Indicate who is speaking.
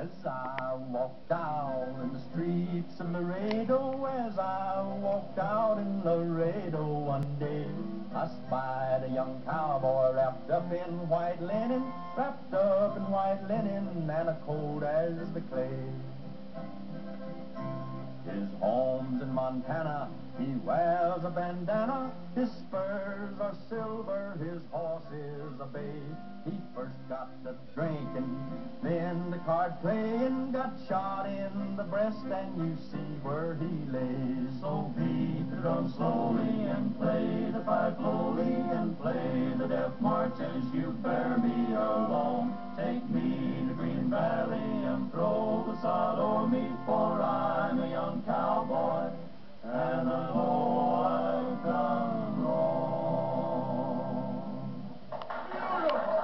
Speaker 1: As I walked out in the streets of Laredo, as I walked out in Laredo one day, I spied a young cowboy wrapped up in white linen, wrapped up in white linen and a cold as the clay. His home's in Montana, he wears a bandana, his spurs are silver, his horse is a bay. He first got to drinking, then the card playing, got shot in the breast, and you see where he lay. So beat the drum slowly and play the fife lowly and play the death march as you bear me along. Take me to Green Valley and throw the sod o'er me, for I